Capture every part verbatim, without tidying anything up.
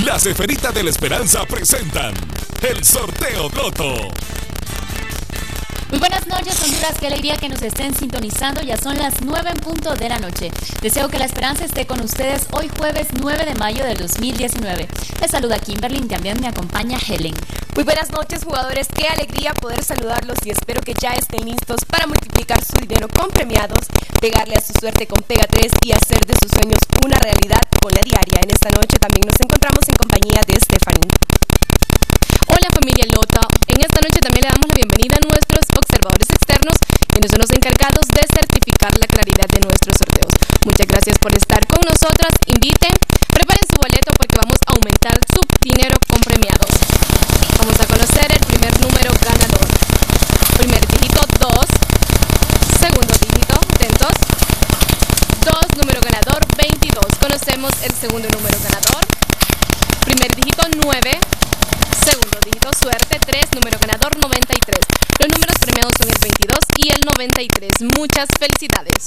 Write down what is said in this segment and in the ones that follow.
Las Esferitas de la Esperanza presentan el sorteo Loto. Muy buenas noches, Honduras, qué alegría que nos estén sintonizando. Ya son las nueve en punto de la noche. Deseo que la esperanza esté con ustedes hoy jueves nueve de mayo del dos mil diecinueve. Les saluda Kimberly y también me acompaña Helen. Muy buenas noches, jugadores, qué alegría poder saludarlos y espero que ya estén listos para multiplicar su dinero con premiados, pegarle a su suerte con Pega tres y hacer de sus sueños una realidad con la diaria. En esta noche también nos encontramos en compañía de Stephanie. Hola familia Loto, en esta noche también le damos la bienvenida a nuestros observadores externos, quienes son los encargados de certificar la claridad de nuestros sorteos. Muchas gracias por estar con nosotras, inviten, preparen su boleto porque vamos a aumentar su dinero con premiados. Vamos a conocer el primer número ganador. Primer dígito dos, segundo dígito, atentos, dos, número ganador veintidós. Conocemos el segundo número ganador. Primer dígito nueve, segundo dígito suerte tres, número ganador noventa y tres. Los números premiados son el veintidós y el noventa y tres. Muchas felicidades.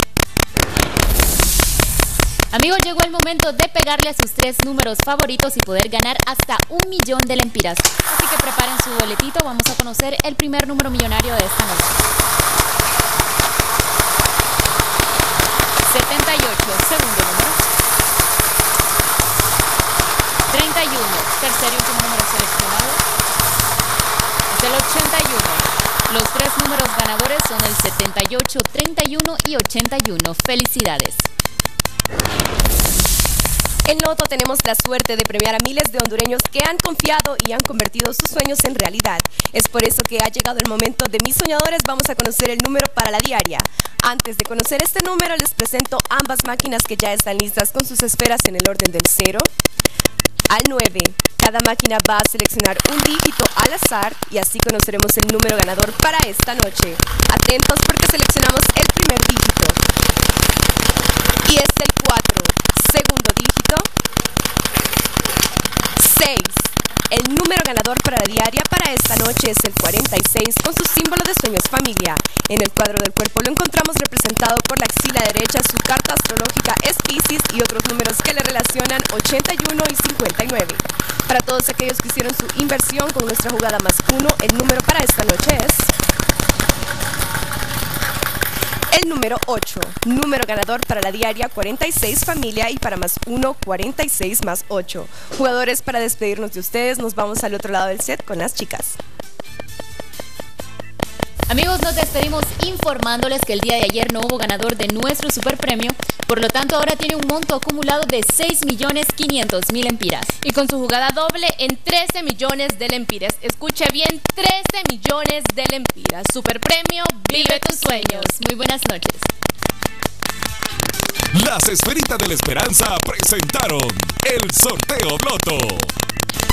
Amigos, llegó el momento de pegarle a sus tres números favoritos y poder ganar hasta un millón de lempiras. Así que preparen su boletito, vamos a conocer el primer número millonario de esta noche. setenta y ocho, segundo número. treinta y uno, tercer y último número seleccionado. Es el ochenta y uno. Los tres números ganadores son el setenta y ocho, treinta y uno y ochenta y uno. Felicidades. En Loto tenemos la suerte de premiar a miles de hondureños que han confiado y han convertido sus sueños en realidad. Es por eso que ha llegado el momento de mis soñadores. Vamos a conocer el número para la diaria. Antes de conocer este número, les presento ambas máquinas que ya están listas con sus esferas en el orden del cero al nueve. Cada máquina va a seleccionar un dígito al azar y así conoceremos el número ganador para esta noche. Atentos porque seleccionamos el primer dígito. Y es el cuatro. Segundo dígito. seis. El número ganador para la diaria para esta noche es el cuarenta y seis con su símbolo de sueños familia. En el cuadro del cuerpo lo encontramos representado por la axila derecha, su carta astrológica es Piscis y otros números que le relacionan ochenta y uno y cincuenta y nueve. Para todos aquellos que hicieron su inversión con nuestra jugada más uno, el número para esta noche es el número ocho, número ganador para la diaria cuarenta y seis familia y para más uno, cuarenta y seis más ocho. Jugadores, para despedirnos de ustedes, nos vamos al otro lado del set con las chicas. Amigos, nos despedimos informándoles que el día de ayer no hubo ganador de nuestro super premio, por lo tanto ahora tiene un monto acumulado de seis millones quinientos mil lempiras. Y con su jugada doble en trece millones de lempiras. Escuche bien, trece millones de lempiras. Super premio, vive tus sueños. Muy buenas noches. Las Esferitas de la Esperanza presentaron el sorteo Loto.